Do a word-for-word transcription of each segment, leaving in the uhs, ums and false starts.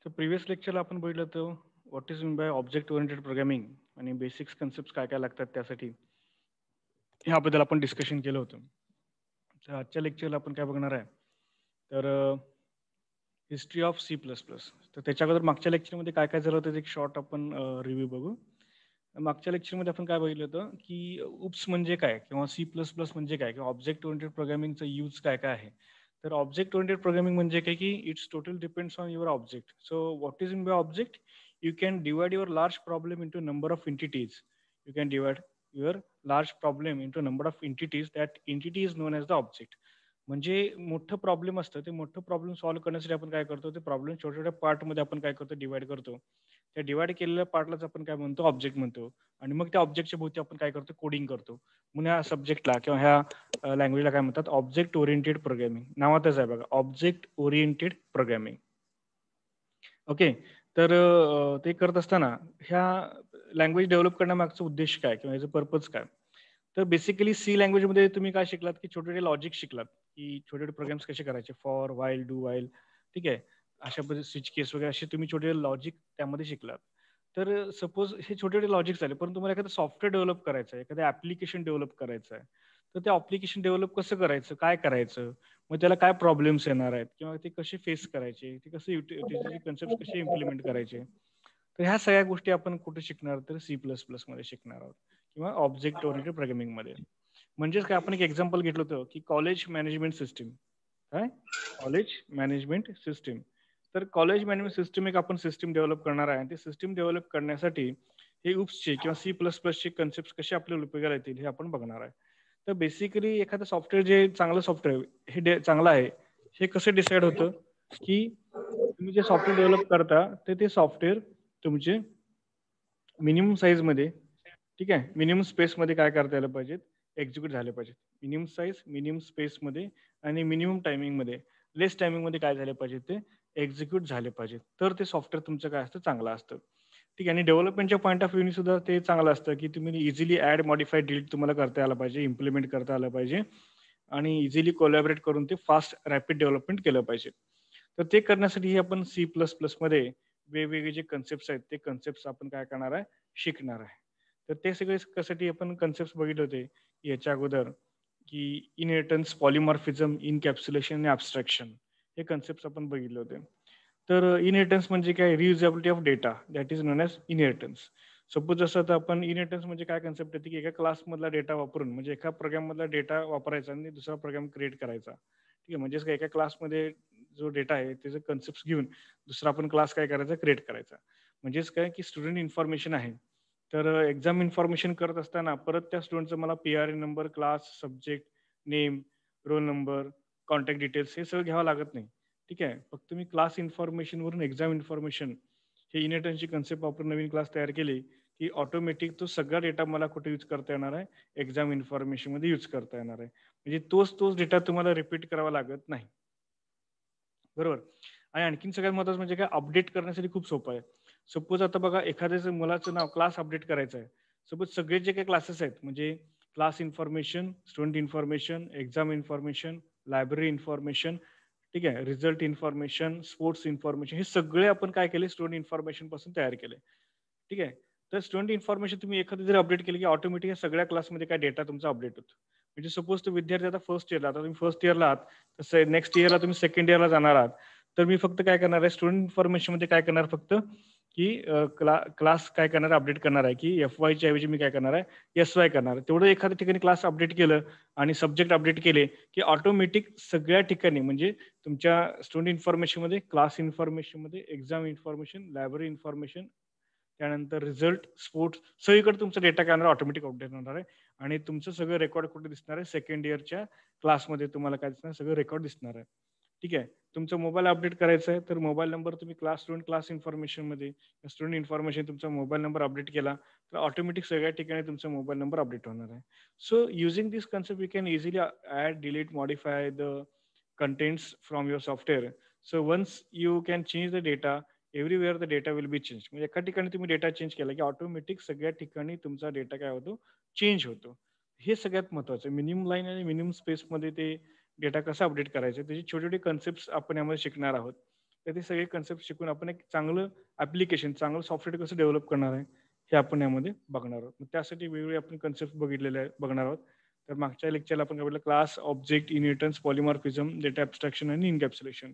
तर प्रिव्हियस लेक्चरला आपण बघितलं होतं what is mean by object oriented programming आणि बेसिक्स कन्सेप्ट काय काय लागतात त्यासाठी ह्याबद्दल आपण डिस्कशन केलं होतं. तर आजच्या लेक्चरला आपण काय बघणार आहे तर history of C plus plus. तर त्याच्या अगोदर मागच्या लेक्चरमध्ये काय काय झालं होतं एक शॉर्ट आपण रिव्ह्यू बघू. मागच्या लेक्चरमध्ये आपण काय बघितलं होतं की उप्स म्हणजे काय किंवा सी प्लस प्लस म्हणजे काय किंवा ऑब्जेक्ट ओरिएंटेड प्रोग्रामिंगचा यूज काय काय आहे. तर ऑब्जेक्ट ओरिएंटेड प्रोग्रामिंग म्हणजे काय की it's total depends on your object. So what is in by object? You can divide your large problem into number of entities. You can divide your large problem into number of entities. That entity is known as the object. म्हणजे मोठं problem असतं ते मोठं problem solve करण्यासाठी आपण काय करतो ते प्रॉब्लेम छोट्या छोट्या पार्टमध्ये आपण काय करतो डिवाइड करतो. त्या डिवाइड केलेल्या पार्टलाच आपण काय म्हणतो ऑब्जेक्ट म्हणतो आणि मग त्या ऑब्जेक्टच्या भोवती आपण काय करतो कोडिंग करतो. म्हणून ह्या सब्जेक्टला किंवा ह्या लँग्वेजला काय म्हणतात ऑब्जेक्ट ओरिएंटेड प्रोग्रामिंग. नावातच आहे बघा ऑब्जेक्ट ओरिएंटेड प्रोग्रामिंग. ओके. तर अ, ते करत असताना ह्या लँग्वेज डेव्हलप करण्यामागचा उद्देश काय किंवा याचं पर्पज काय? तर बेसिकली सी लँग्वेजमध्ये तुम्ही काय शिकलात की छोटे-छोटे लॉजिक शिकलात, की छोटे-छोटे प्रोग्राम्स कसे करायचे फॉर, व्हाईल, डू व्हाईल ठीक आहे. अशा पद्धतीचे स्विच केस वगैरे असे तुम्ही छोटे लॉजिक त्यामध्ये शिकलात. तर सपोज हे छोटे-छोटे लॉजिक्स झाले, पण तुम्हाला एखादं सॉफ्टवेअर डेव्हलप करायचं आहे, एखादं ॲप्लिकेशन डेव्हलप करायचं आहे. तर ते ॲप्लिकेशन डेव्हलप कसं करायचं? काय करायचं? मग त्याला काय प्रॉब्लेम्स येणार आहेत किंवा ते कसे फेस करायचे? ते कसे युटि त्याचे कन्सेप्ट्स कसे इम्प्लिमेंट करायचे? तर ह्या सगळ्या गोष्टी आपण कुठे शिकणार तर सी प्लस प्लसमध्ये शिकणार आहोत किंवा ऑब्जेक्ट ओरिएंटेड प्रोग्रामिंगमध्ये. म्हणजेच काय आपण एक एक्झाम्पल घेतलं होतं की कॉलेज मॅनेजमेंट सिस्टम. काय? College management system. तर कॉलेज मॅनेजमेंट सिस्टम एक आपण सिस्टम डेव्हलप करणार आहे आणि ते सिस्टम डेव्हलप करण्यासाठी हे उप्सचे किंवा सी प्लस प्लसचे कन्सेप्ट कसे आपल्याला उपयोगाला येतील हे आपण बघणार आहे. तर बेसिकली एखादं सॉफ्टवेअर जे चांगलं सॉफ्टवेअर हे डे चांगलं आहे हे कसं डिसाईड होतं की तुम्ही जे सॉफ्टवेअर डेव्हलप करता तर ते सॉफ्टवेअर तुमचे मिनिमम साईजमध्ये ठीक आहे मिनिमम स्पेसमध्ये काय करता यायला पाहिजेत एक्झिक्यूट झाले पाहिजेत. मिनिमम साईज मिनिमम स्पेसमध्ये आणि मिनिमम टायमिंगमध्ये लेस टायमिंगमध्ये काय झाले पाहिजे ते एक्झिक्यूट झाले पाहिजेत. तर ते सॉफ्टवेअर तुमचं काय असतं चांगलं असतं. ठीक आहे आणि डेव्हलपमेंटच्या पॉईंट ऑफ व्ह्यूने सुद्धा ते चांगलं असतं की तुम्ही इझिली ॲड मॉडिफाय डिलीट तुम्हाला करता आलं पाहिजे इम्प्लिमेंट करता आलं पाहिजे आणि इझिली कोलॅबरेट करून ते फास्ट रॅपिड डेव्हलपमेंट केलं पाहिजे. तर ते करण्यासाठी आपण सी प्लस प्लसमध्ये वेगवेगळे जे कन्सेप्ट्स आहेत ते कन्सेप्ट्स आपण काय करणार आहे शिकणार आहे. तर ते सगळे कशासाठी आपण कन्सेप्ट्स बघितले होते याच्या अगोदर की इनहेरिटन्स, पॉलिमॉर्फिझम, इनकॅप्सुलेशन आणि ॲब्स्ट्रॅक्शन हे कन्सेप्ट्स आपण बघितले होते. तर इनहेरिटन्स म्हणजे काय reusability of data that is known as inheritance. Suppose जसं आता आपण इनहेरिटन्स म्हणजे काय कन्सेप्ट येते की एका क्लासमधला डेटा वापरून म्हणजे एका प्रोग्राममधला डेटा वापरायचा आणि दुसरा प्रोग्राम क्रिएट करायचा. ठीक आहे म्हणजेच काय एका क्लासमध्ये जो डेटा आहे त्याचे कन्सेप्ट्स घेऊन दुसरा आपण क्लास काय करायचा क्रिएट करायचा. म्हणजेच काय की स्टुडंट इन्फॉर्मेशन आहे. तर एक्झाम इन्फॉर्मेशन करत असताना परत त्या स्टुडंटचा मला P R A number, class, subject, name, roll number, contact details हे सगळं घ्यावं लागत नाही. ठीक आहे. फक्त मी क्लास इन्फॉर्मेशनवरून एक्झाम इन्फॉर्मेशन हे इनहेरिटन्सची कन्सेप्ट वापरून नवीन क्लास तयार केली, की ऑटोमॅटिक तो सगळा डेटा मला कुठे यूज करता येणार आहे? एक्झाम इन्फॉर्मेशनमध्ये यूज करता येणार आहे. म्हणजे तोच तोच डेटा तुम्हाला रिपीट करावा लागत नाही. बरोबर. आणि आणखीन सगळ्यात महत्त्वाचं म्हणजे काय अपडेट करण्यासाठी खूप सोपं आहे. सपोज आता बघा एखाद्याचं मुलाचं नाव क्लास अपडेट करायचं आहे. सपोज सगळे जे काही क्लासेस आहेत म्हणजे class information, student information, exam information, library information, ठीक आहे. रिझल्ट इन्फॉर्मेशन, स्पोर्ट्स इन्फॉर्मेशन हे सगळे आपण काय केले स्टुडंट इन्फॉर्मेशन पासून तयार केले. ठीक आहे. तर स्टुडंट इन्फॉर्मेशन तुम्ही एखादी जर अपडेट केली, की ऑटोमॅटिक या सगळ्या क्लासमध्ये काय डेटा तुमचा अपडेट होतो. म्हणजे सपोज तो विद्यार्थी आता फर्स्ट इयरला आता तुम्ही फर्स्ट इयरला आहात, तर नेक्स्ट इयरला तुम्ही सेकंड इयरला जाणार आहात. तर मी फक्त काय करणार आहे स्टुडंट इन्फॉर्मेशनमध्ये काय करणार फक्त, की अ, क्ला क्लास काय करणार अपडेट करणार आहे, की एफ-वायच्या ऐवजी मी काय करणार आहे, एस-वाय करणार आहे. तेवढं एखाद्या ठिकाणी क्लास अपडेट केलं आणि सब्जेक्ट अपडेट केले, की ऑटोमॅटिक सगळ्या ठिकाणी म्हणजे तुमच्या स्टुडंट इन्फॉर्मेशनमध्ये, क्लास इन्फॉर्मेशनमध्ये, एक्झाम इन्फॉर्मेशन, लायब्ररी इन्फॉर्मेशन त्यानंतर रिझल्ट, स्पोर्ट्स सगळीकडे तुमचा डेटा काय होणार ऑटोमॅटिक अपडेट होणार आहे आणि तुमचं सगळं रेकॉर्ड कुठे दिसणार आहे सेकंड इयरच्या क्लासमध्ये तुम्हाला काय दिसणार सगळं रेकॉर्ड दिसणार आहे. ठीक आहे. तुमचा मोबाईल अपडेट करायचा आहे तर मोबाईल नंबर तुम्ही क्लास स्टुडंट क्लास इन्फॉर्मेशनमध्ये स्टुडंट इन्फॉर्मेशन तुमचा मोबाईल नंबर अपडेट केला तर ऑटोमॅटिक सगळ्या ठिकाणी तुमचा मोबाईल नंबर अपडेट होणार आहे. So using this concept we can easily add, delete, modify the contents from your software. So once you can change the data everywhere the data will be change. म्हणजे एका ठिकाणी तुम्ही data change केला, की automatic सगळ्या ठिकाणी तुमचा data काय होतो, चेंज होतो. हे सगळ्यात महत्त्वाचं आहे. मिनिमम लाईन आणि मिनिमम स्पेसमध्ये ते डेटा कसा अपडेट करायचा त्याचे छोटे-छोटे कन्सेप्ट्स आपण यामध्ये शिकणार आहोत. तर ते सगळे कन्सेप्ट शिकून आपण एक चांगलं ऍप्लिकेशन, चांगलं सॉफ्टवेअर कसं डेव्हलप करणार आहे हे आपण यामध्ये बघणार आहोत. मग त्यासाठी वेगवेगळे आपण कन्सेप्ट बघितलेले आहे बघणार आहोत. तर मागच्या लेक्चरला आपण काय बघितलं, class, object, inheritance, polymorphism, data abstraction आणि इनकॅप्सुलेशन.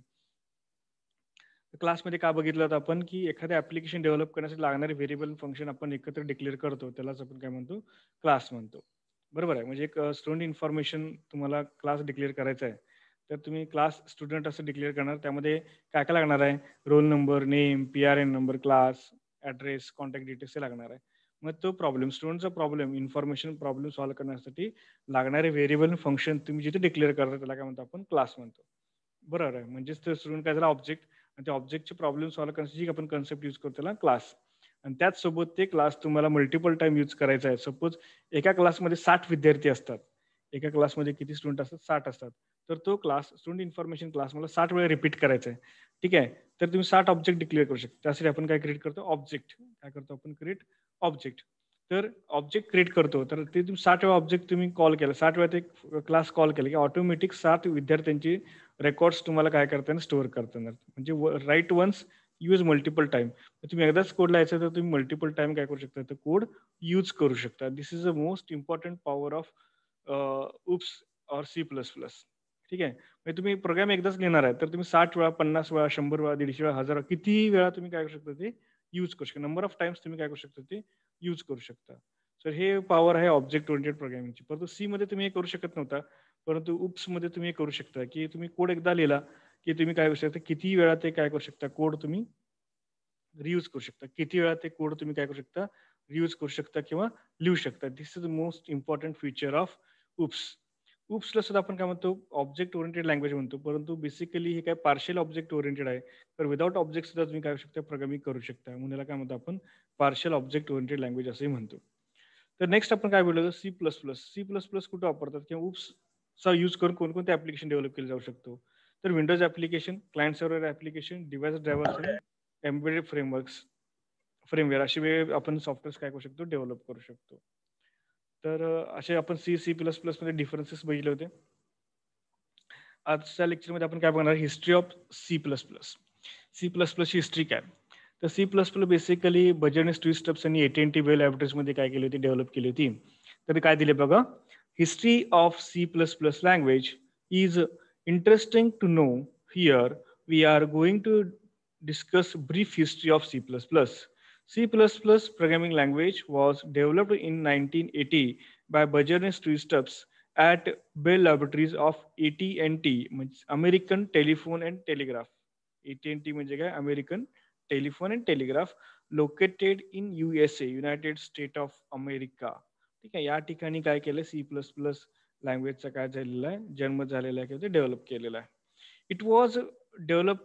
क्लासमध्ये का बघितलं होतं आपण, की एखाद्या ऍप्लिकेशन डेव्हलप करण्यासाठी लागणारे व्हेरिएबल फंक्शन आपण एकत्र डिक्लेअर करतो, त्यालाच आपण काय म्हणतो, क्लास म्हणतो. बरोबर आहे. म्हणजे एक स्टुडंट इन्फॉर्मेशन तुम्हाला क्लास डिक्लेअर करायचा आहे, तर तुम्ही क्लास स्टुडंट असं डिक्लेअर करणार. त्यामध्ये काय काय लागणार आहे, roll number, name, P R N number, class, address, contact details हे लागणार आहे. मग तो प्रॉब्लेम, स्टुडंटचा प्रॉब्लेम, इन्फॉर्मेशन प्रॉब्लेम सॉल्व्ह करण्यासाठी लागणारे व्हेरिएबल फंक्शन तुम्ही जिथे डिक्लेअर करता त्याला काय म्हणतो आपण, क्लास म्हणतो. बरोबर आहे. म्हणजेच ते स्टुडंट काय झाला, ऑब्जेक्ट, आणि त्या ऑब्जेक्टचे प्रॉब्लेम सॉल्व्ह करण्यासाठी आपण कन्सेप्ट यूज करतो त्याला क्लास. आणि त्याचसोबत ते क्लास तुम्हाला मल्टिपल टाइम यूज करायचा आहे. सपोज एका क्लासमध्ये साठ विद्यार्थी असतात, एका क्लासमध्ये किती स्टुडंट असतात, साठ असतात. तर तो क्लास, स्टुडंट इन्फॉर्मेशन क्लास मला साठ वेळा रिपीट करायचा आहे. ठीक आहे. तर तुम्ही साठ ऑब्जेक्ट डिक्लेअर करू शकता. त्यासाठी आपण काय क्रिएट करतो, ऑब्जेक्ट. काय करतो आपण, क्रिएट ऑब्जेक्ट. तर ऑब्जेक्ट क्रिएट करतो, तर ते तुम्ही साठ वेळा ऑब्जेक्ट तुम्ही कॉल केला, साठ वेळा ते क्लास कॉल केला की ऑटोमॅटिक साठ विद्यार्थ्यांची रेकॉर्ड्स तुम्हाला काय करता येणार, स्टोअर करता येणार. म्हणजे write once, use multiple time. तुम्ही एकदाच कोड लिहायचं तर तुम्ही मल्टिपल टाइम काय करू शकता, तर कोड यूज करू शकता. This is a most important power of OOPs और सी प्लस प्लस. ठीक आहे. म्हणजे तुम्ही प्रोग्राम एकदाच लिहिणार आहे, तर तुम्ही साठ वेळा, पन्नास वेळा, शंभर वेळा, दीडशे वेळा, हजार वेळा, कितीही वेळा तुम्ही काय करू शकता, ते यूज करू शकता. नंबर ऑफ टाइम्स तुम्ही काय करू शकता, ते यूज करू शकता. सर हे पॉवर आहे ऑब्जेक्ट ओरिएंटेड प्रोग्रामिंगची. परंतु सी मध्ये तुम्ही हे करू शकत नव्हता, परंतु उप्स मध्ये तुम्ही हे करू शकता, की तुम्ही कोड एकदा लिहिला की तुम्ही काय करू शकता, किती वेळा ते काय करू शकता, कोड तुम्ही रियूज करू शकता. किती वेळा ते कोड तुम्ही काय करू शकता, रियूज करू शकता किंवा लिहू शकता. This is the most important feature of OOPs. उप्सला सुद्धा आपण काय म्हणतो, ऑब्जेक्ट ओरिएंटेड लँग्वेज म्हणतो, परंतु बेसिकली हे काय पार्शियल ऑब्जेक्ट ओरिएंटेड आहे. तर विदाउट ऑब्जेक्ट सुद्धा तुम्ही काय करू शकता, प्रोग्रामिंग करू शकता. म्हणून याला काय म्हणतो आपण, पार्शियल ऑब्जेक्ट ओरिएंटेड लँग्वेज असंही म्हणतो. तर नेक्स्ट आपण काय बोललो, C plus plus. C plus plus कुठे वापरतात किंवा उप्सचा यूज करून कोणकोणते ऍप्लिकेशन डेव्हलप केले जाऊ शकतो, तर Windows application, client server application, device drivers आणि एम्बेडेड फ्रेमवर्क्स, फ्रेमवेअर असे वेळ आपण सॉफ्टवेअर काय करू शकतो, डेव्हलप करू शकतो. तर अ, असे आपण सी सी प्लस प्लस मध्ये डिफरन्सेस बघितले होते. आजच्या लेक्चरमध्ये आपण काय बघणार, history of C plus plus. C plus प्लसची हिस्ट्री काय, तर सी प्लस प्लस बेसिकली बजरनेस ट्विस्ट स्टब्स आणि एटी एन टी बेल मध्ये काय केली होती, डेव्हलप केली होती. तर काय दिले बघा, history of C plus plus language is interesting to know. Here we are going to discuss brief history of C plus plus. C plus plus programming language was developed in nineteen eighty by Bajornes Stubbs at Bell Laboratories of A T and T, American Telephone and Telegraph. A T and T म्हणजे काय, American telephone and telegraph, located in U S A, United State of America. ठीक आहे. या ठिकाणी काय केलं, C plus plus लँग्वेजचा काय झालेला आहे, जन्म झालेला आहे किंवा ते डेव्हलप केलेला आहे. It was develop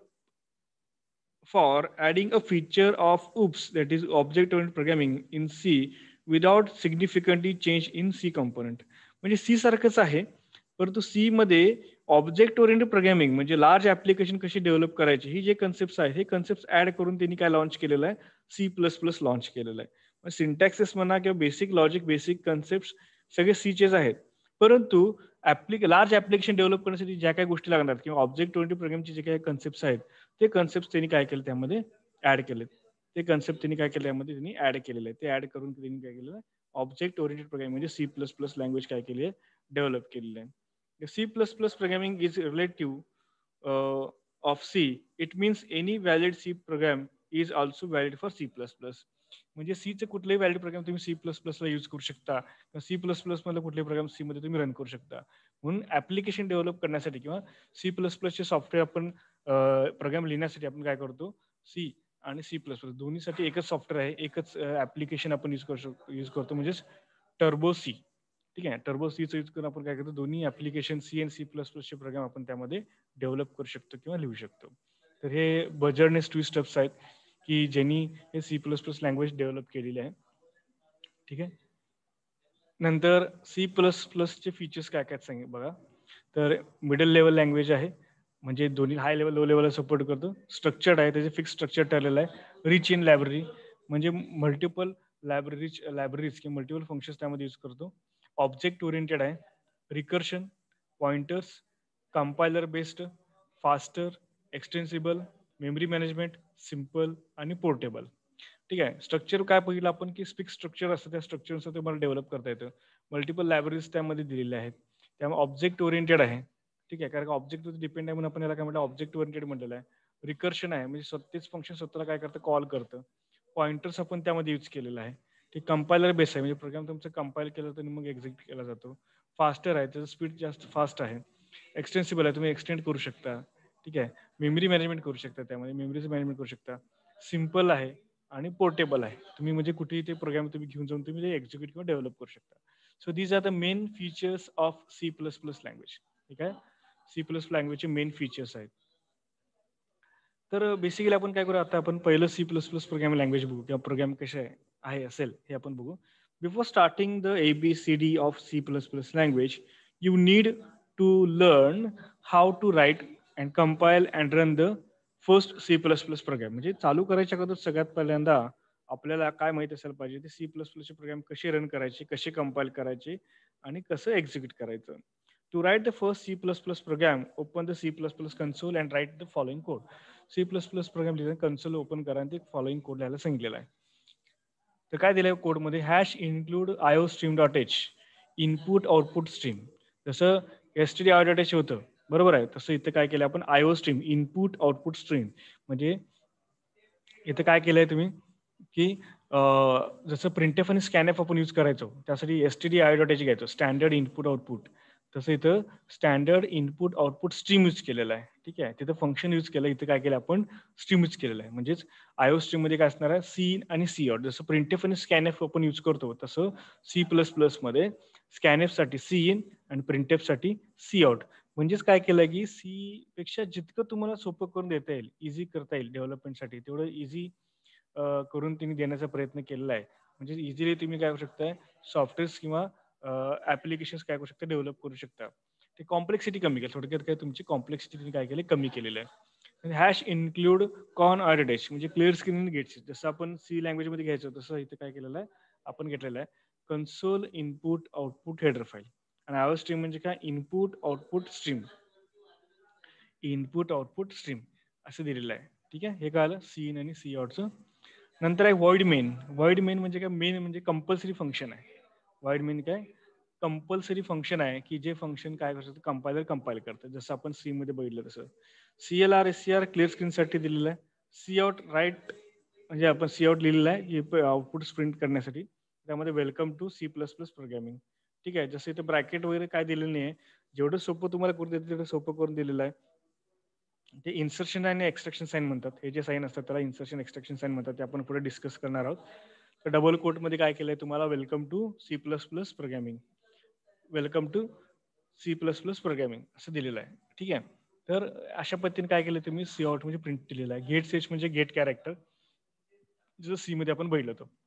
for adding a feature of OOPS, that is object-oriented programming in C, without significantly change in C component. म्हणजे सी सारखंच आहे, परंतु सी मध्ये ऑब्जेक्ट ओरिएंटेड प्रोग्रामिंग म्हणजे लार्ज ऍप्लिकेशन कशी डेव्हलप करायची, ही जे कन्सेप्ट आहे हे कन्सेप्ट ऍड करून त्यांनी काय लॉन्च केलेलं आहे, सी प्लस प्लस लॉन्च केलेलं आहे. सिंटॅक्सेस म्हणा किंवा बेसिक लॉजिक, बेसिक कन्सेप्ट सगळे सीचेच आहेत. परंतु ऍप्लिक लार्ज ऍप्लिकेशन डेव्हलप करण्यासाठी ज्या काही गोष्टी लागणार किंवा ऑब्जेक्ट ओरिएंटेड प्रोग्रामचे जे काही कन्सेप्ट आहेत, ते कन्सेप्ट त्यांनी काय केले, त्यामध्ये ऍड केलेत. ते कन्सेप्ट त्यांनी काय केले, त्यामध्ये त्यांनी ऍड केलेले आहे. ते ऍड करून त्यांनी काय केलेलं, ऑब्जेक्ट ओरिएंटेड प्रोग्रामिंग म्हणजे सी प्लस प्लस लँग्वेज काय केली आहे, डेव्हलप केलेली आहे. C plus plus programming is relative of C. It means any valid C program is also valid for C plus plus. म्हणजे सीचे कुठलेही व्हॅलिड प्रोग्राम तुम्ही सी प्लस प्लसला यूज करू शकता, सी प्लस प्लस मधले कुठलेही प्रोग्राम सी मध्ये तुम्ही रन करू शकता. म्हणून ऍप्लिकेशन डेव्हलप करण्यासाठी किंवा सी प्लस प्लसचे सॉफ्टवेअर आपण प्रोग्राम लिहिण्यासाठी आपण काय करतो, सी आणि सी प्लस प्लस दोन्हीसाठी एकच सॉफ्टवेअर आहे, एकच ऍप्लिकेशन आपण यूज करू शकतो यूज करतो म्हणजेच टर्बो सी. ठीक आहे. टर्बो सीचा यूज करून आपण काय करतो, दोन्ही ऍप्लिकेशन सी आणि सी प्लस प्लसचे प्रोग्राम आपण त्यामध्ये डेव्हलप करू शकतो किंवा लिहू शकतो. तर हे बजरनेस ट्विस्ट स्टब्स आहेत की ज्यांनी हे C plus plus language develop केलेली आहे. ठीक आहे. नंतर सी प्लस प्लसचे फीचर्स काय काय सांगितले बघा, तर मिडल लेवल लँग्वेज आहे, म्हणजे दोन्ही हाय लेवल लो लेवलला सपोर्ट करतो. स्ट्रक्चर्ड आहे, त्याचे फिक्स स्ट्रक्चर ठरलेलं आहे. रिच इन लायब्ररी म्हणजे मल्टिपल लायब्ररीज लायब्ररीज किंवा मल्टिपल फंक्शन्स त्यामध्ये यूज करतो. ऑब्जेक्ट ओरिएंटेड आहे, recursion, pointers, compiler based, faster, extensible, memory management, simple आणि पोर्टेबल. ठीक आहे. स्ट्रक्चर काय बघितलं आपण की स्पिक स्ट्रक्चर असतं त्या स्ट्रक्चरनुसार तुम्हाला डेव्हलप करता येतं. मल्टिपल लायब्ररीज त्यामध्ये दिलेल्या आहेत. त्यामुळे ऑब्जेक्ट ओरिएंटेड आहे. ठीक आहे. कारण ऑब्जेक्टवर डिपेंड आहे म्हणून आपण याला काय म्हटलं ऑब्जेक्ट ओरिएंटेड म्हटलेलं आहे. रिकर्शन आहे म्हणजे स्वतःच फंक्शन स्वतःला काय करतं कॉल करतं. पॉइंटर्स आपण त्यामध्ये यूज केलेला आहे. ते कंपायलर बेस आहे म्हणजे प्रोग्राम तुमचं कंपाईल केलं तर मग एक्झिक्यूट केला जातो. फास्टर आहे त्याचं स्पीड जास्त फास्ट आहे. एक्सटेन्सिबल आहे तुम्ही एक्सटेंड करू शकता. ठीक आहे. मेमरी मॅनेजमेंट करू शकता त्यामध्ये मेमरीचं मॅनेजमेंट करू शकता. सिम्पल आहे आणि पोर्टेबल आहे. तुम्ही म्हणजे कुठेही ते प्रोग्राम तुम्ही घेऊन जाऊन तुम्ही ते एक्झिक्यूट किंवा डेव्हलप करू शकता. So these are the main features of C plus plus language. ठीक आहे. सी प्लस लँग्वेजचे मेन फीचर्स आहेत. तर बेसिकली आपण काय करू आता आपण पहिलं C plus plus programming language बघू किंवा प्रोग्राम कसे आहे आहे असेल हे आपण बघू. Before starting the A B C D of C plus plus language you need to learn how to write and compile and run the first C plus plus program. म्हणजे चालू करायच्या अगोदर सगळ्यात पहिल्यांदा आपल्याला काय माहित असायला पाहिजे ते सी प्लस प्लसचे प्रोग्राम कसे रन करायचे, कसे कंपाईल करायचे आणि कसं एक्झिक्यूट करायचं. To write the first C plus plus program, open the C plus plus console and write the following code. C plus plus program लिहिला कन्सोल ओपन करा आणि ते फॉलोइंग कोड लिहायला सांगितलेला आहे. तर काय दिलंय कोडमध्ये हॅश इन्क्लूड आयो stream dot H input output stream. जसं S T D I dot H होतं बरोबर आहे तसं इथं काय केलं आपण आयो स्ट्रीम इनपुट आउटपुट स्ट्रीम म्हणजे इथं काय केलंय तुम्ही की जसं प्रिंटएफ आणि स्कॅनएफ आपण यूज करायचो त्यासाठी S T D I dot H घ्यायचो स्टँडर्ड इनपुट आउटपुट. तसं इथं standard input output stream use केलेलं आहे. ठीक आहे. तिथं फंक्शन यूज केलं इथं काय केलं आपण स्ट्रीम यूज केलेलं आहे. म्हणजेच आयो स्ट्रीम मध्ये काय असणार आहे सी इन आणि सी आउट. जसं प्रिंटएफ आणि स्कॅनएफ आपण यूज करतो तसं सी प्लस प्लस मध्ये स्कॅनएफ साठी सी इन आणि प्रिंटएफ साठी सी आउट. म्हणजेच काय केलं की सी पेक्षा जितकं तुम्हाला सोपं करून देता येईल इझी करता येईल डेव्हलपमेंटसाठी तेवढं इझी करून त्यांनी देण्याचा प्रयत्न केलेला आहे. म्हणजे इझिली तुम्ही काय करू शकताय सॉफ्टवेअर्स किंवा ऍप्लिकेशन्स काय करू शकता डेव्हलप करू शकता. ते कॉम्प्लेक्सिटी कमी केली थोडक्यात काय तुमची कॉम्प्लेक्सिटी तुम्ही काय केली कमी केलेलं आहे. हॅश इन्क्लूड कॉन आयडेश म्हणजे क्लिअर स्क्रीन गेट्स जसं आपण सी लँग्वेजमध्ये घ्यायचं तसं इथे काय केलेलं आहे आपण घेतलेलं आहे console input output header file आणि आवर स्ट्रीम म्हणजे काय input output stream input output stream असं दिलेलं आहे. ठीक आहे. हे कळालं सी इन आणि सी आउटचं. नंतर आहे वॉइड मेन. वॉइड मेन म्हणजे काय मेन म्हणजे कंपल्सरी फंक्शन आहे. वॉइड मेन काय कंपल्सरी फंक्शन आहे की जे फंक्शन काय करतं कंपायलर कंपाईल करतं जसं आपण सी मध्ये बघितलं तसं C L R S C R clear स्क्रीनसाठी दिलेलं आहे. सी आउट राईट म्हणजे आपण सी आउट लिहिलेलं आहे की आउटपुट प्रिंट करण्यासाठी त्यामध्ये welcome to C plus plus programming. ठीक आहे. जसं इथं ब्रॅकेट वगैरे काय दिलेलं नाही आहे जेवढं सोपं तुम्हाला करून देतं तेवढं सोपं करून दिलेलं आहे. ते इन्सर्शन आणि एक्सट्रॅक्शन साईन म्हणतात हे जे साईन असतात त्याला इन्सर्शन एक्सट्रॅक्शन साईन म्हणतात ते आपण पुढे डिस्कस करणार आहोत. तर डबल कोटमध्ये काय केलंय तुम्हाला welcome to C plus plus programming welcome to C plus plus programming असं दिलेलं आहे. ठीक आहे. तर अशा पद्धतीने काय केलं तुम्ही सी आउट म्हणजे प्रिंट दिलेलं आहे. गेट सेच म्हणजे गेट कॅरेक्टर जसं सी मध्ये आपण बघितलं होतं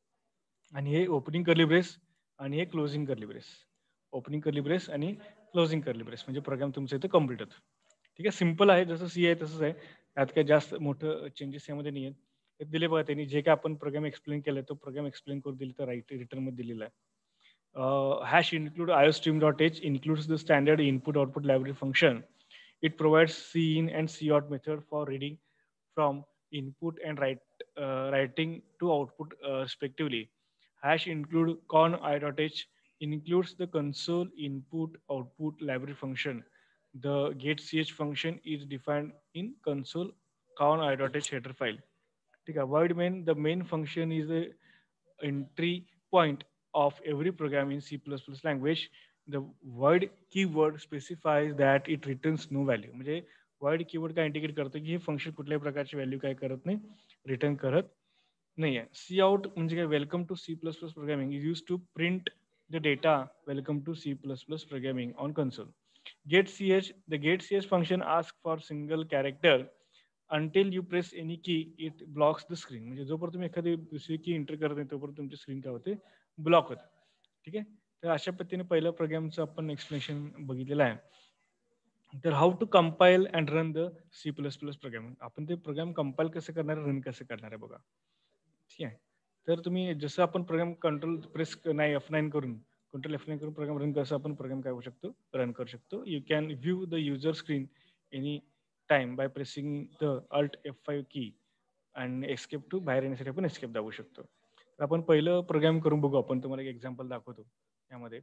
आणि हे ओपनिंग कर्ली ब्रेस आणि हे closing curly brace opening curly brace आणि क्लोजिंग कर्ली ब्रेस म्हणजे प्रोग्राम तुमचं इथं कम्प्लीट होतं. ठीक आहे. सिम्पल आहे जसं सी आहे तसंच आहे त्यात काही जास्त मोठं चेंजेस यामध्ये नाही आहेत. दिले बघा त्यांनी जे काय आपण प्रोग्राम एक्सप्लेन केलाय तो प्रोग्राम एक्सप्लेन करून दिले तर राईट रिटर्न मध्ये दिलेला आहे. Hash include iostream.h includes the standard input output library function. It provides cin and cout method for reading from input and write, uh, writing to output uh, respectively. Hash include con i.h includes the console input output library function. The getch function is defined in console con i.h header file. ठीक आहे. Void main, the main function is the entry point of every program in C plus plus language. The void keyword specifies that it returns no value. म्हणजे void keyword काय indicate करतो की हे function कुठल्याही प्रकारची value काय करत नाही रिटर्न करत नाही आहे. सी आउट म्हणजे काय welcome to C plus plus programming is use to print the data welcome to C plus plus programming on console. Get ch the get ch function asks for single character until you press any key it blocks the screen. म्हणजे जोपर्यंत तुम्ही एखादी दुसरी की enter करत नाही तोपर्यंत तुमची स्क्रीन काय होते ब्लॉक होते. ठीक आहे. तर अशा पद्धतीने पहिल्या प्रोग्रामचं आपण एक्सप्लेनेशन बघितलेलं आहे. तर how to compile and run the C plus plus program आपण ते प्रोग्राम कंपाईल कसं करणार रन कसं करणार आहे बघा. ठीक आहे. तर तुम्ही जसं आपण प्रोग्राम कंट्रोल प्रेस नाही एफ नाईन करून कंट्रोल एफ नाईन करून प्रोग्राम रन कसं आपण प्रोग्राम काय करू शकतो रन करू शकतो. You can view the user screen any time by pressing the alt F five key आणि एस्केप टू बाहेर येण्यासाठी आपण एस्केप दाबू शकतो. तर आपण पहिलं प्रोग्राम करून बघू. आपण तुम्हाला एक एक्झाम्पल दाखवतो यामध्ये.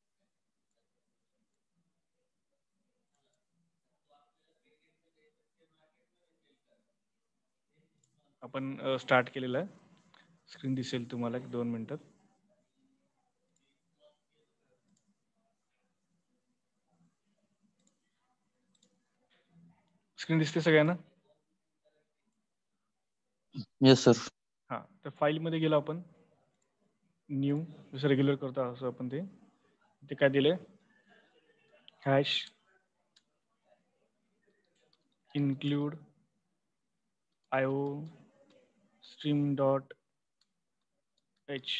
आपण स्टार्ट केलेलं आहे. स्क्रीन दिसेल तुम्हाला एक दोन मिनिटात. स्क्रीन दिसते सगळ्यांना? Yes sir. हां, तर फाईलमध्ये गेलो आपण. न्यू जसं रेग्युलर करतो असं आपण ते ते काय दिले, hash include I O stream dot H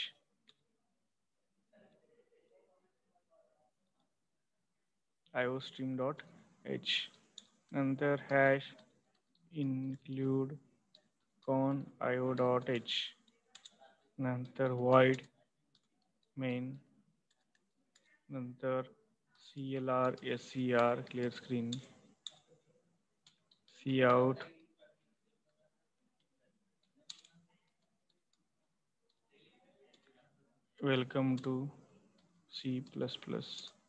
I O stream dot H नंतर hash include con I O dot H नंतर void मेन नंतर C L R S C R clear screen cout welcome to C plus plus.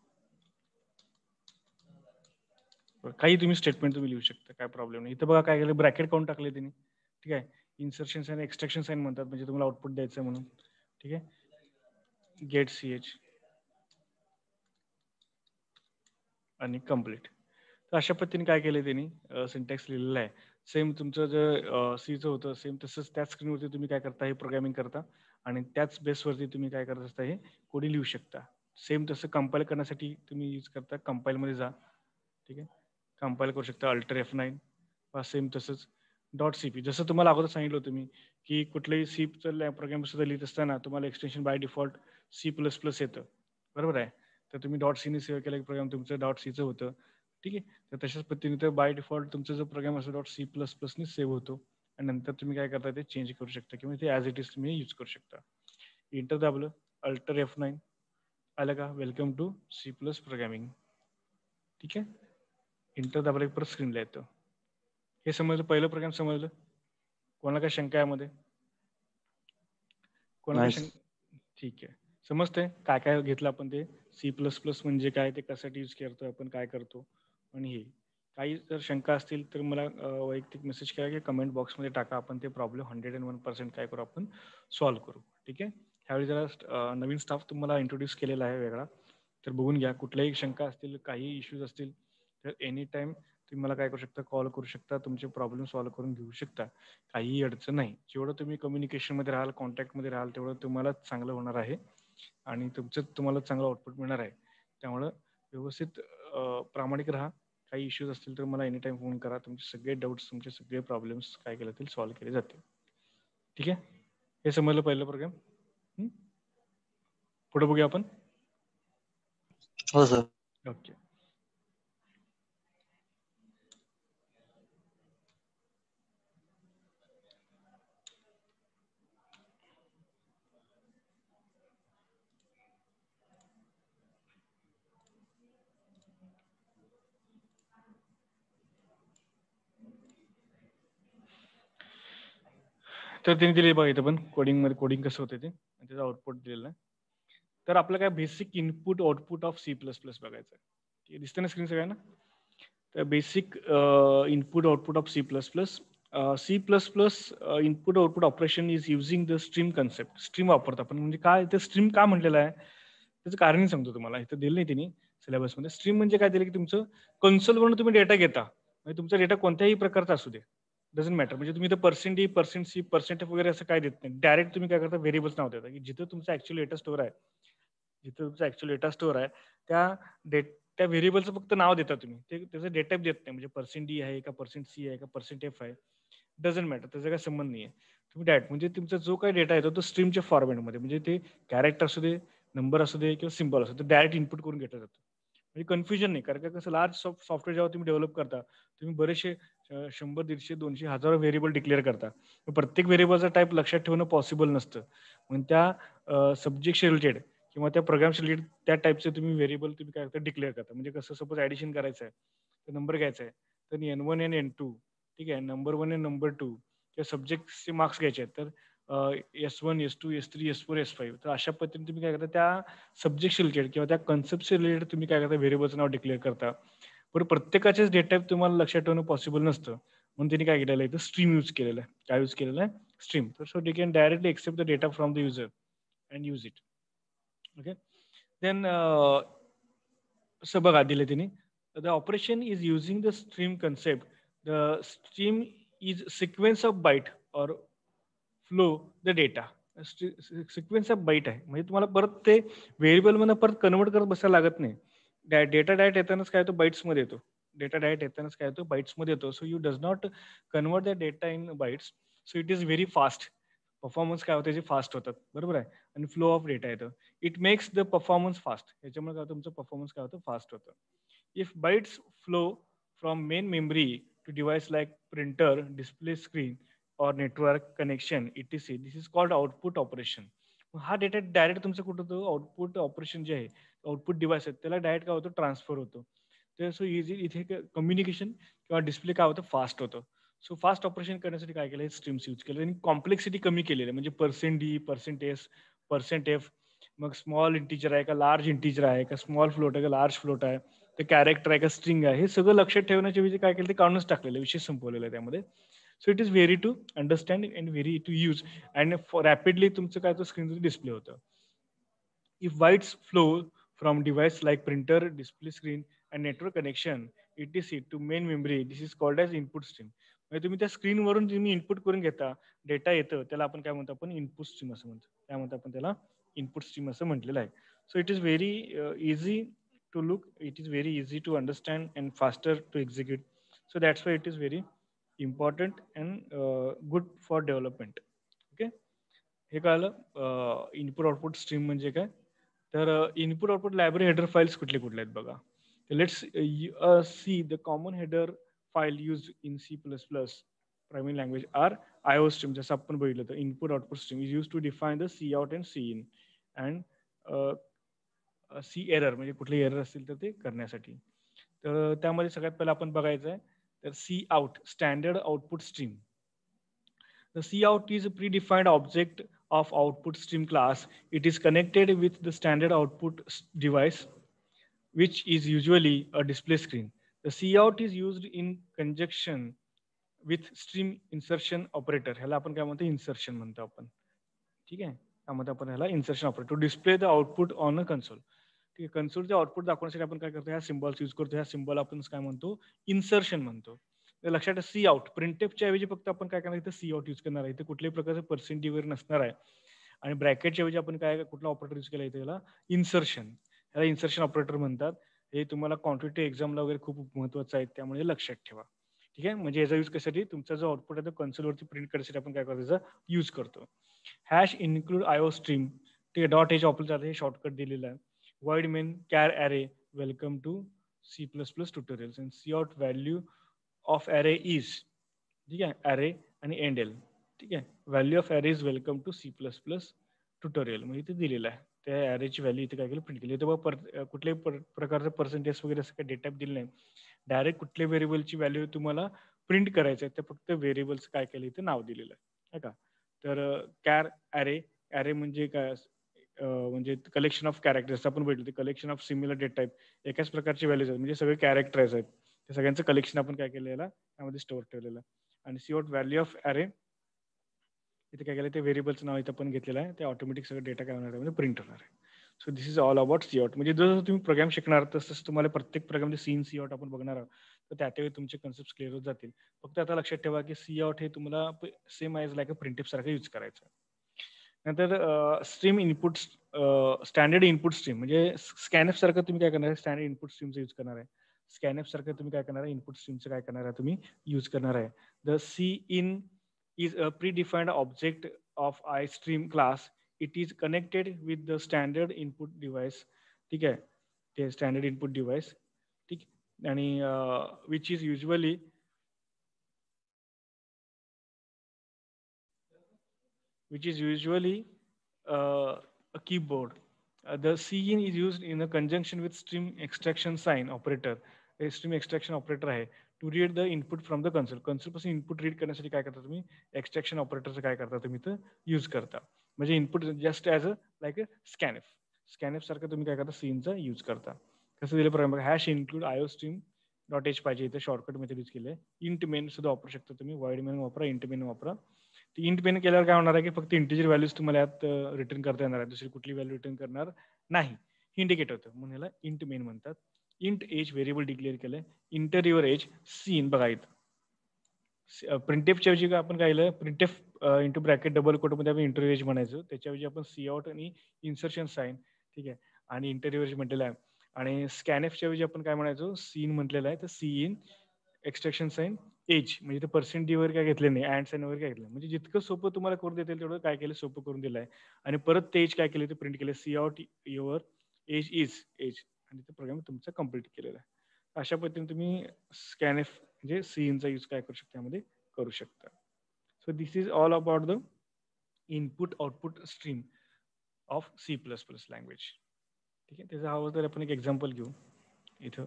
काही तुम्ही statement तुम्ही लिहू शकता, काय problem नाही. इथं बघा काय केलं, ब्रॅकेट काउंट टाकले त्यांनी. ठीक आहे, इन्सर्शन साईन एक्सट्रॅक्शन साईन म्हणतात, म्हणजे तुम्हाला आउटपुट द्यायचं म्हणून. ठीक आहे, गेट सी एच आणि कम्प्लीट. तर अशा पद्धतीने काय केलं त्यांनी सिंटॅक्स लिहिलेलं आहे. सेम तुमचं जे सीचं होतं सेम तसंच त्याच स्क्रीनवरती तुम्ही काय करता, हे प्रोग्रामिंग करता आणि त्याच बेसवरती तुम्ही काय करत असता, हे कोडिंग लिहू शकता. सेम तसं कंपाईल करण्यासाठी तुम्ही यूज करता, कंपाईलमध्ये जा. ठीक आहे, कंपाईल करू शकता अल्टर एफ नाईन. सेम तसंच डॉट सी पी, जसं तुम्हाला अगोदर सांगितलं होतं मी की कुठल्याही सीचं प्रोग्राम सुद्धा लिहित असताना तुम्हाला extension by default C plus plus येतं, बरोबर आहे. तर तुम्ही डॉट सीने सेव्ह केलं प्रोग्राम तुमचं डॉट सीचं होतं. ठीक आहे, तर तशाच पद्धतीने तर बाय डिफॉल्ट तुमचा जो प्रोग्राम असतो डॉट सी प्लस प्लसने सेव्ह होतो आणि नंतर तुम्ही काय करता ते चेंज करू शकता किंवा ते ॲज इट इज तुम्ही यूज करू शकता. इंटर दाबलं, अल्टर एफ नाईन आलं का, welcome to C plus programming. ठीक आहे, इंटर दाबलं परत स्क्रीनला येतं. हे समजलं, पहिलं प्रोग्राम समजलं. कोणाला काय शंका यामध्ये? कोणाला काय शंका? ठीक आहे, समजतंय काय काय घेतलं आपण ते, सी प्लस प्लस म्हणजे काय, ते कशासाठी यूज करतो आपण, काय करतो. आणि हे काही जर शंका असतील तर मला वैयक्तिक मेसेज करा की कमेंट बॉक्समध्ये टाका. आपण ते problem hundred and one percent काय करू, आपण सॉल्व्ह करू. ठीक आहे, ह्यावेळी जरा नवीन स्टाफ तुम्हाला इंट्रोड्यूस केलेला आहे वेगळा, तर बघून घ्या. कुठल्याही शंका असतील, काही इश्यूज असतील तर एनी टाईम तुम्ही मला काय करू शकता, कॉल करू शकता, तुमचे प्रॉब्लेम सॉल्व्ह करून घेऊ शकता. काहीही अडचण नाही. जेवढं तुम्ही कम्युनिकेशनमध्ये राहाल, कॉन्टॅक्टमध्ये राहाल, तेवढं तुम्हाला चांगलं होणार आहे आणि तुमचं तुम्हाला चांगलं आउटपुट मिळणार आहे. त्यामुळं व्यवस्थित प्रामाणिक राहा. काही इश्यूज असतील तर मला एनी टाईम फोन करा. तुमचे सगळे डाऊट्स, तुमचे सगळे प्रॉब्लेम्स काय केले जातील, सॉल्व्ह केले जातील. ठीक आहे, हे समजलं पहिलं प्रोग्राम. पुढे बघूया आपण. हो सर. ओके, तर त्यांनी दिले बघा इथं पण कोडिंगमध्ये, कोडिंग कसं होतं ते आणि त्याचं आउटपुट दिलेलं आहे. तर आपलं काय basic input output of C plus plus बघायचं आहे. दिसतं ना स्क्रीन सगळ्यांना? तर basic input output of C plus plus. C plus plus input output operation is using the stream concept. Stream वापरतो आपण, म्हणजे काय ते स्ट्रीम का म्हटलेलं आहे त्याचं कारण सांगतो तुम्हाला. इथं दिलं नाही त्यांनी सिलेबसमध्ये. स्ट्रीम म्हणजे काय दिलं की तुमचं कन्सोलवरून तुम्ही डेटा घेता, म्हणजे तुमचा डेटा कोणत्याही प्रकारचा असू दे, डझंट मॅटर. म्हणजे तुम्ही इथं percent D, percent C, percent F वगैरे असं काय देत नाही. डायरेक्ट तुम्ही काय करता, व्हेरिएबल्स नाव देता की जिथं तुमचा ऍक्च्युअली डेटा स्टोअर आहे, जिथं तुमचा ऍक्च्युअल डेटा स्टोअर आहे त्या डेट त्या व्हेरिएबलचं फक्त नाव देता तुम्ही, ते त्याचं डेटा देत नाही. म्हणजे पर्सेंट डी आहे का, पर्सेंट सी आहे का, पर्सेंट एफ आहे, डझंट मॅटर, त्याचा काही संबंध नाही आहे. तुम्ही डायरेक्ट म्हणजे तुमचा जो काही डेटा येतो तो स्ट्रीमच्या फॉर्मॅटमध्ये, म्हणजे ते कॅरेक्टर असू दे, नंबर असू दे किंवा सिम्बॉल असू दे, डायरेक्ट इनपुट करून घेतलं जातं. म्हणजे कन्फ्युजन नाही. कारण का कसं लार्ज सॉफ्टवेअर जेव्हा तुम्ही डेव्हलप करता, तुम्ही बरेचसे शंभर दीडशे दोनशे हजारो व्हेरिएबल डिक्लेअर करता. प्रत्येक व्हेरिएबलचा टाईप लक्षात ठेवणं पॉसिबल नसतं. मग त्या सब्जेक्टशी रिलेटेड किंवा त्या प्रोग्रामशी रिलेटेड त्या टाईपचे तुम्ही व्हेरिएबल तुम्ही काय करता, डिक्लेअर करता. म्हणजे कसं, सपोज ॲडिशन करायचं आहे तर नंबर घ्यायचा आहे, तर एन वन आणि एन टू, ठीक आहे, नंबर वन आणि नंबर टू किंवा सब्जेक्टचे मार्क्स घ्यायचे आहेत, तर S one S two S three S four S five. तर अशा पद्धतीने तुम्ही काय करता, त्या सब्जेक्टशी रिलेटेड किंवा त्या कन्सेप्टशी रिलेटेड तुम्ही काय करता, व्हेरिएबलचं नाव डिक्लेअर करता. पण प्रत्येकाचेच डेटा टाईप तुम्हाला लक्षात ठेवणं पॉसिबल नसतं, म्हणून त्यांनी काय केलेलं आहे, इथं स्ट्रीम यूज केलेलं आहे. काय यूज केलेलं आहे, स्ट्रीम. तर so they can directly accept the data from the user and use it. Okay, then असं बघा दिले त्यांनी, the operation is using the stream concept. The stream is sequence of byte or flow the data. Sequence of byte आहे, म्हणजे तुम्हाला परत ते व्हेरिएबलमध्ये परत कन्वर्ट करत बसायला लागत नाही. डॅ डेटा डायरेक्ट येतानाच काय येतो, बाईट्समध्ये येतो. डेटा डायरेक्ट येतानाच काय येतो, बाईट्समध्ये येतो. So you does not convert the data in bytes. So it is very fast. Performance काय होतं, त्याचे फास्ट होतात, बरोबर आहे. आणि फ्लो ऑफ डेटा येतं. It makes the performance fast. याच्यामुळे काय होतं, तुमचं परफॉर्मन्स काय होतं, फास्ट होतं. If bytes flow from main memory to device like printer, display screen or network connection etc, this is called output operation. हा data direct तुमचं कुठं होतं, आउटपुट ऑपरेशन जे आहे, आउटपुट डिव्हाइस आहे त्याला डायरेक्ट काय होतं, ट्रान्सफर होतो. तर सो इझी इथे कम्युनिकेशन किंवा डिस्प्ले काय होतं, फास्ट होतं. सो फास्ट ऑपरेशन करण्यासाठी काय केलं, स्ट्रीम्स यूज केलं आणि कॉम्प्लेक्सिटी कमी केलेली आहे. म्हणजे percent D, percent S, percent F, मग स्मॉल इंटीजर आहे का लार्ज इंटीजर आहे का, स्मॉल फ्लोट आहे का लार्ज फ्लोट आहे, ते कॅरेक्टर आहे का स्ट्रिंग आहे, हे सगळं लक्षात ठेवण्याच्या विषयी काय केलं, ते काढूनच टाकलेलं आहे, विषय संपवलेला आहे त्यामध्ये. So it is very to understand and very to use and rapidly तुमचं काय तो स्क्रीनचं डिस्प्ले होतं. If bytes flow from device like printer, display screen, and network connection, et cetera to main memory, this is called as input stream. म्हणजे तुम्ही त्या स्क्रीनवरून तुम्ही input करून घेता, डेटा येतं, त्याला आपण काय म्हणतो, आपण इनपुट स्ट्रीम असं म्हणतो. काय म्हणतो आपण त्याला, इनपुट स्ट्रीम असं म्हटलेलं आहे. So it is very easy to look, it is very easy to understand and faster to execute. So that's why it is very important and good for development. Okay, हे कळलं input output stream म्हणजे काय. तर input output library header files कुठले कुठले आहेत बघा. Let's see the common header file use in C plus plus primary language are I O stream. जसं आपण बघितलं तर input output stream is use to define the cout and cin and cerr, म्हणजे कुठले error असतील तर ते करण्यासाठी. तर त्यामध्ये सगळ्यात पहिला आपण बघायचं आहे, तर cout standard output stream. The cout is a predefined object of output stream class. It is connected with the standard output device, which is usually a display screen. The cout is used in conjunction with stream insertion operator. ह्याला आपण काय म्हणतो, insertion म्हणतो आपण. ठीक आहे, त्यामध्ये आपण ह्याला insertion operator to display the output on a console. ठीक आहे, कन्सोलचे आउटपुट दाखवण्यासाठी आपण काय करतो, ह्या सिम्बॉल्स यूज करतो. ह्या सिम्बॉल आपण काय म्हणतो, इन्सर्शन म्हणतो. लक्षात सी आउट, प्रिंटेपच्या ऐवजी फक्त आपण काय करणार, इथं सी आउट यूज करणार आहे. इथे कुठल्याही प्रकारचं पर्सेंट वगैरे नसणार आहे. आणि ब्रॅकेटच्या ऐवजी आपण काय कुठला ऑपरेटर यूज केला, इथे याला इन्सर्शन, ह्याला इन्सर्शन ऑपरेटर म्हणतात. हे तुम्हाला क्वांटिटी एक्झामला वगैरे खूप महत्वाचं आहे, त्यामुळे लक्षात ठेवा. ठीक आहे, म्हणजे याचा यूज कशासाठी, तुमचा जो आउटपुट आहे तो कन्सोलवरती प्रिंट करण्यासाठी आपण काय करतो, त्याचा यूज करतो. Hash include I O stream, ठीक आहे, डॉट एच ऑपरेटर हे शॉर्टकट दिलेलं आहे. void main char array, welcome to C plus plus tutorials, and cout value of array is, ठीक आहे, array आणि endl. ठीक आहे, value of array is welcome to C plus plus tutorial, म्हणजे इथे दिलेलं आहे. त्या arrayची व्हॅल्यू इथे काय केलं, प्रिंट केली. इथे बघा कुठल्याही प्रकारचं पर्सेंटेज वगैरे असं काही डेटा दिलं नाही. डायरेक्ट कुठल्या व्हेरिएबलची व्हॅल्यू तुम्हाला प्रिंट करायचं आहे, ते फक्त व्हेरिएबल्स काय केलं, इथे नाव दिलेलं आहे का. तर कॅर array, array म्हणजे काय, म्हणजे कलेक्शन ऑफ कॅरेक्टर्स आपण भेटलो, ते collection of similar data type, एकाच प्रकारचे व्हॅल्यूज आहेत, म्हणजे सगळे कॅरेक्टर्स आहेत, ते सगळ्यांचं कलेक्शन आपण काय केलेलं त्यामध्ये स्टोअर ठेवलेलं आहे. आणि cout value of array, इथे काय केलं, ते व्हेरिएबलचं नाव इथं पण घेतलेलं आहे, ते ऑटोमॅटिक सगळं डेटा काय होणार आहे, प्रिंट होणार आहे. So this is all about cout. म्हणजे जसं तुम्ही प्रोग्राम शिकणार तसंच तुम्हाला प्रत्येक प्रोग्राममध्ये सीन सी आउट आपण बघणार आहोत, तर त्या त्यावेळी तुमचे कन्सेप्ट क्लिअर होत जातील. फक्त आता लक्षात ठेवा की सी आउट हे तुम्हाला same as like a printf सारखं यूज करायचं. नंतर stream input, standard input stream म्हणजे स्कॅनएफ सारखं तुम्ही काय करणार आहे, स्टँडर्ड इनपुट स्ट्रीमचं यूज करणार आहे. स्कॅनएफ सारखं तुम्ही काय करणार आहे, इनपुट स्ट्रीमचं काय करणार आहे, तुम्ही यूज करणार आहे. The cin is a predefined object of I stream class. It is connected with the standard input device. ठीक आहे, ते स्टँडर्ड इनपुट डिव्हाइस. ठीक, आणि which is usually which is usually uh, a keyboard. Uh, the cin is used in a conjunction with stream extraction sign operator. A stream extraction operator आहे to read the input from the console. Console पासून input read करण्यासाठी काय करता तुम्ही extraction ऑपरेटरचं काय करता तुम्ही तर यूज करता. म्हणजे input just as a like a scanf scanf सारखं तुम्ही काय करता सीनचा यूज करता. कसं दिलं प्रोग्राम हॅश इन्क्लूड आयो स्ट्रीम डॉट एच पाहिजे इथे शॉर्टकट मेथड यूज केलं आहे. इंट मेन सुद्धा वापरू शकता तुम्ही. वाईड मेन वापरा इंट मेन वापरा. ती इंट मेन केल्यावर काय होणार आहे की फक्त इंटिजर व्हॅल्यूज तुम्हाला यात रिटर्न करता येणार आहे. दुसरी कुठली व्हॅल्यू रिटर्न करणार नाही. इंडिकेट होतं म्हणून याला इंट मेन म्हणतात. इंट एज व्हेरिएबल डिक्लेअर केलंय. इंटर युअर एज सीन बघा इथं प्रिंटेफच्या ऐवजी आपण काय केलं प्रिंटेफ इंटू ब्रॅकेट डबल कोटमध्ये आपण इंटर एज म्हणायचो. त्याच्याऐवजी आपण सी आउट आणि इन्सर्शन साईन ठीक आहे आणि इंटर एज म्हटलेलं आहे. आणि स्कॅनएफच्या ऐवजी आपण काय म्हणायचो सीन म्हटलेलं आहे तर cin extraction sign age म्हणजे ते पर्सेंट डी वगैरे काय घेतले नाही अँड साईन वगैरे काय घेतलं म्हणजे जितकं सोपं तुम्हाला करून देता येईल तेवढं काय केलं सोपं करून दिलं आहे. आणि परत ते एज काय केलं ते प्रिंट केलं cout your age is age आणि ते प्रोग्राम तुमचा कम्प्लीट केलेला आहे. अशा पद्धतीने तुम्ही स्कॅनएफ म्हणजे सीनचा यूज काय करू शकता यामध्ये करू शकता. So this is all about the input output stream of C plus plus language. ठीक आहे त्याचं हवं तर आपण एक एक्झाम्पल घेऊ इथं.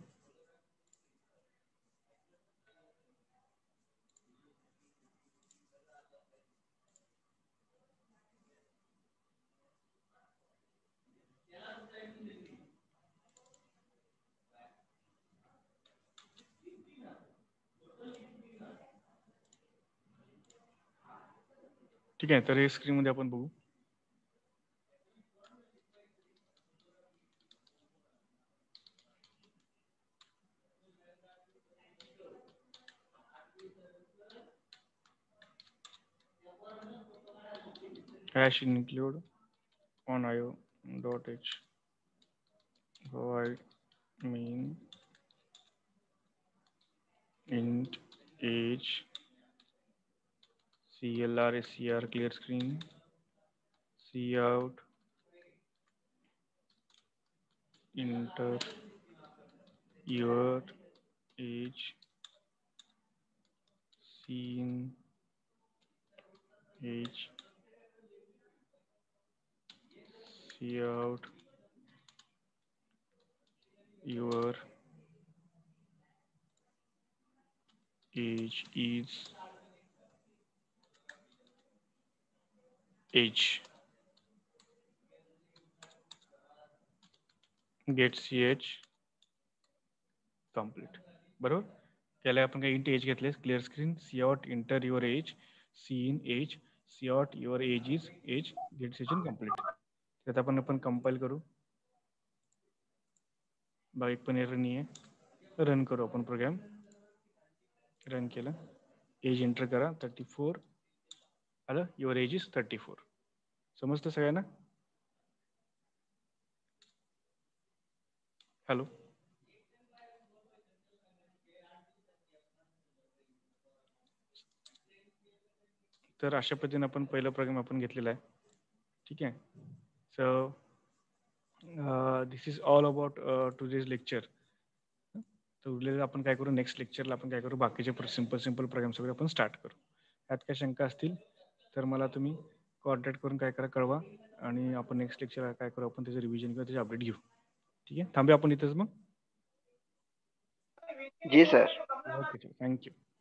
ठीक आहे तर हे स्क्रीनमध्ये आपण बघू. hash include on io dot h void main int age clr scr clear screen cout enter your age scene age cout your age is age get ch complete. बरोबर त्याला आपण काही इंट एज घेतले clear screen cout enter your age cin age cout your age is age get session complete. त्यात आपण आपण compile करू. Bike पण एरर नाही आहे. रन करू आपण प्रोग्राम. रन केलं एज एंटर करा थर्टी फोर आलं your age is thirty four. समजतं सगळ्यांना. हॅलो तर अशा पद्धतीने आपण पहिला प्रोग्राम आपण घेतलेला आहे. ठीक आहे. So this is all about to this lecture. तर उरलेलं आपण काय करू नेक्स्ट लेक्चरला आपण काय करू बाकीचे सिम्पल सिम्पल प्रोग्राम्स वगैरे आपण स्टार्ट करू. यात काय शंका असतील तर मला तुम्ही कॉन्टॅक्ट करून काय करा कळवा आणि आपण नेक्स्ट लेक्चरला काय करू आपण त्याचं रिव्हिजन किंवा त्याचे अपडेट घेऊ. ठीक आहे थांबूया आपण इथंच मग. जी सर. Okay thank you.